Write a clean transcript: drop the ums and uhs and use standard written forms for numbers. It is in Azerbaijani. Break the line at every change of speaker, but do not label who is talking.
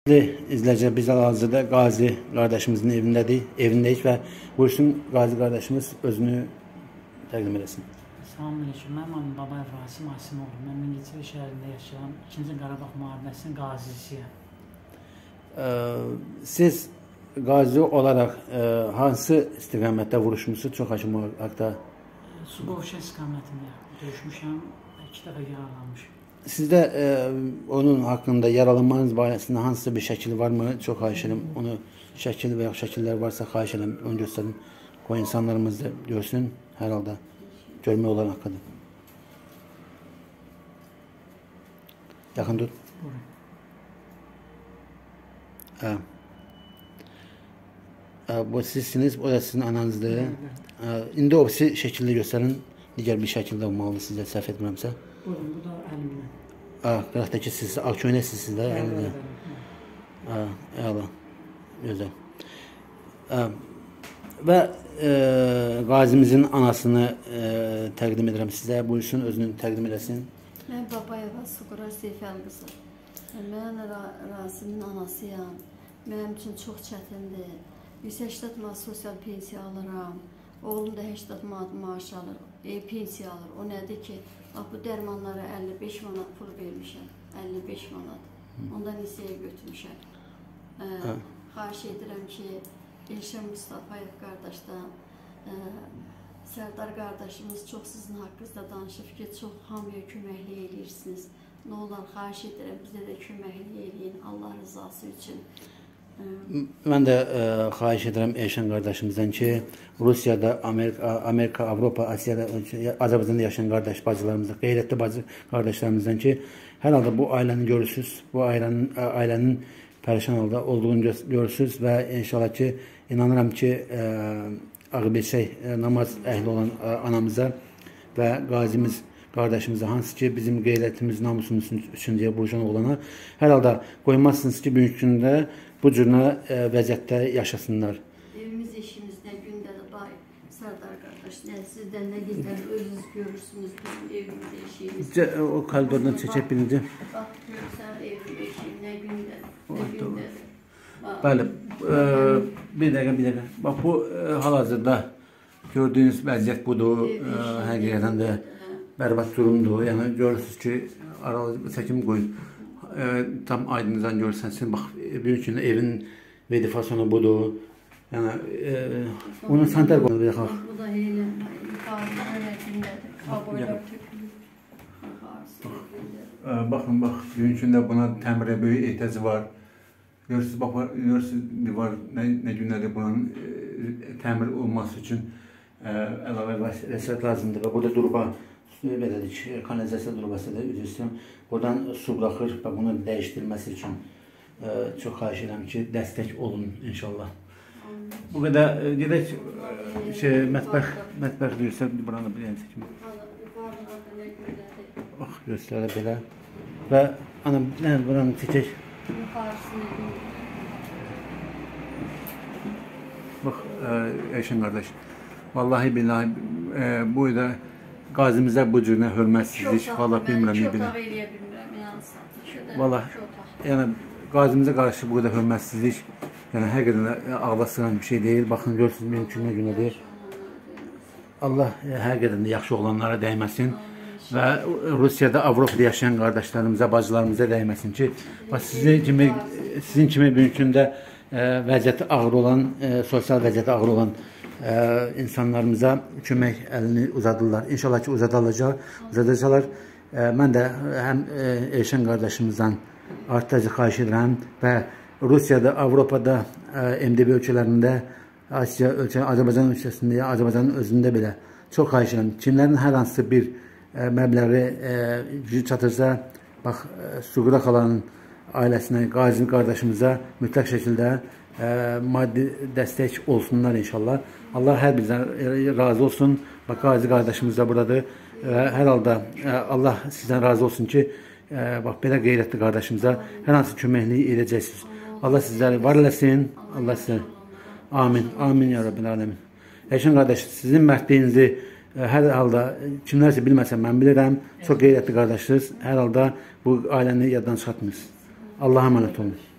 İzləyiciler, biz hal-hazırda Qazi qardaşımızın evindəyik və buyursun Qazi qardaşımız özünü təqdim eləsin.
Salamünaleyküm, mənim adım Babayev Rasim Asimoğlu. Mən Mingəçevir şəhərində yaşayan 2-ci Qarabağ müharibəsinin qazisiyəm.
Siz qazi olaraq hansı istiqamətdə vuruşmusunuz? Çox hakim haqda.
Suqovuşa istiqamətində döyüşmüşəm, 2 dəfə yaralanmışım.
Sizdə onun haqqında yaralanmanız barəsində hansısa bir şəkil varmı? Çox xahiş edirəm. Onu şəkil və ya şəkillər varsa xahiş edirəm. Onu göstərin. O insanlarımız da görsün. Hər halda görmək olan haqqıdır. Yaxın tut. Bu sizsiniz, o da sizin ananızdır. İndi o şəkildə göstərin. Digər bir şəkildə olmalı sizə, səhv etmirəmsə.
Buyurun, bu da əlimlə.
Qıraqdakı siz, Ağköynək sizsiniz də. Əla, gözəl. Və qazimizin anasını təqdim edirəm sizə. Buyursun, özünü təqdim eləsin.
Mən Babayeva Suqra Seyfəl qızı. Mən Rasimin anasıyam. Mənim üçün çox çətindir. 180 manat sosial pensiya alıram. Oğlum da 80 manat maaş alır, pensiya alır. O nədir ki, bu dərmanlara 55 manat pul vermişəm. 55 manat. Ondan hissəyə götürmüşəm. Xahiş edirəm ki, Elşən Mustafayev qardaşdan, Sərdar qardaşımız çox sizin haqqınızda danışıb ki, çox hamıya köməkli eləyirsiniz. Nə olar, xahiş edirəm, bizə də köməkli eləyin, Allah rızası üçün.
Mən də xahiş edirəm Elşən qardaşımızdan ki, Rusiyada, Amerika, Avropa, Asiyada, Azərbaycanda yaşayan qardaş bacılarımızdan, qeyrətli bacı qardaşlarımızdan ki, hər halda bu ailəni görürsünüz, bu ailənin pərişan halda olduğunu görürsünüz və inşallah ki, inanıram ki, ağabeyçək namaz əhli olan anamıza və qazimiz qardaşımıza, hansı ki, bizim qeyrətimiz, namusumuz üçün deyə burcan olana, hər halda qoymazsınız ki, bugünkü gündə bu cürünə vəziyyətdə yaşasınlar.
Evimiz, eşimiz nə gündədir, bay Sərdar qardaş, sizdən nə gündədir, özünüz görürsünüz bizim evimiz, eşiyimiz.
O koridordan çəkək birinci.
Bax, görürsən, evim, eşiyim nə gündədir, nə gündədir.
Bəli, bir dəqiqə. Bax, bu hal-hazırda gördüyünüz vəziyyət budur, həqiqətən də bərbad durumdur. Yəni, görürsünüz ki, aralı çəkim qoyun. Tam aydınızdan görürsəniz, bax, büyük gün evin vedifasonu budur. Yəni, onun santar qoyun bir yaxaq.
Bu da elə, yukarıda ələkindədir, kaboylar tökülür.
Baxın, bax, büyük gündə buna təmirə böyük ehtiyacı var. Görürsünüz, bax, görürsünüz, var, nə günlərdir bunun təmir olması üçün əlavə vəsait lazımdır və burada durba belədir ki, kanalizasiya durubasıdır, üzr istəyirəm. Buradan su buraxır və bunu dəyişdirilməsi üçün çox xahiş edirəm ki, dəstək olun inşallah. Bu qədər gedək mətbəx deyirsə, buranı bir yenə çəkim. Bax, göstərə belə. Və anam, buranı çəkək. Bax, Elşən qardaş, vallahi billahi bu da qazimizə bu cürünə hörmətsizlik, valla bilmirəm, nə bilmirəm. Valla, yəni, qazimizə qarşı bu qədər hörmətsizlik, yəni, həqiqətən ağla sığan bir şey deyil. Baxın, görürsünüz, mümkün nə günədir. Allah həqiqətən də yaxşı oğlanlara dəyməsin və Rusiyada, Avropada yaşayan qardaşlarımıza, bacılarımıza dəyməsin ki, sizin kimi mümkündə vəziyyəti ağır olan, sosial vəziyyəti ağır olan insanlarımıza kömək əlini uzadırlar. İnşallah ki, uzadacaqlar. Mən də həm Elşən qardaşımızdan artacaq xahiş edirəm və Rusiyada, Avropada, MDB ölkələrində, Asiya ölkələrində, Azərbaycan ölkəsində, Azərbaycanın özündə belə çox xahiş edirəm. Kimlərin hər hansı bir məbləği gücü çatırsa, bax, Suqra xalanın ailəsinə, Qazi qardaşımıza mütləq şəkildə maddi dəstək olsunlar inşallah. Allah hər birinizdən razı olsun. Bax, Qazi qardaşımız da buradadır. Hər halda Allah sizdən razı olsun ki, bax, belə qeyrətli qardaşımıza hər hansı köməkliyi edəcəksiniz. Allah sizləri var eləsin. Allah sizləri. Amin. Amin ya Rabbil Alemin. Elşən qardaş, sizin mərdliyinizi hər halda kimlərsə bilməsə mən bilirəm. Çox qeyrətli qardaşsınız. Hər halda bu ailəni yaddan çıxartmırsınız. Allah'a emanet olun.